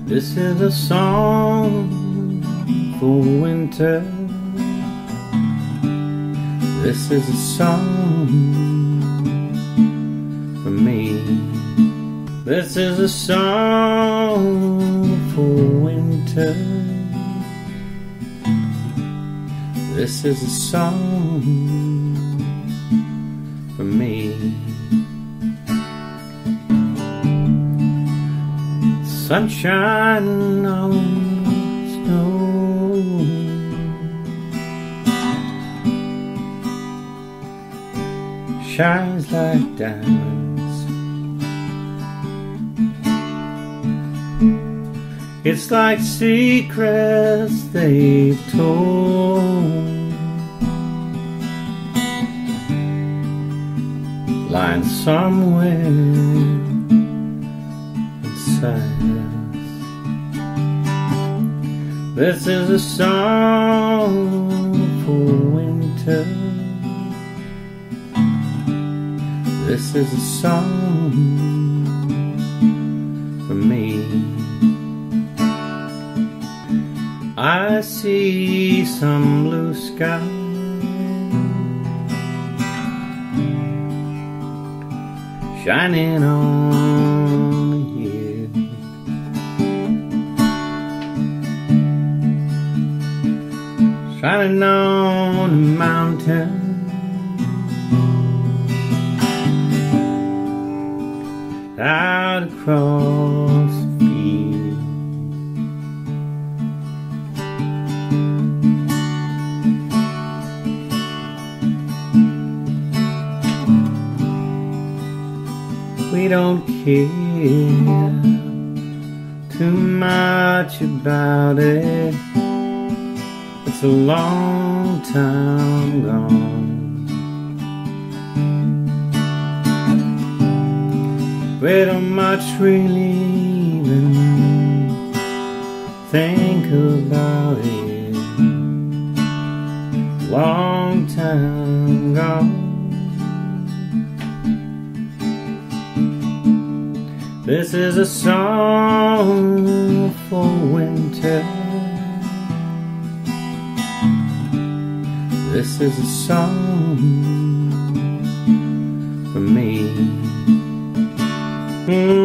This is a song for winter. This is a song for me. This is a song for winter. This is a song for me. Sunshine on snow, shines like diamonds. It's like secrets they've told, lying somewhere inside us. This is a song for winter. This is a song for me. I see some blue sky, shining on you. Shining on the mountain, out across the field. We don't care too much about it. It's a long time gone. We don't much really even think about it. Long time gone. This is a song for winter. This is a song for me.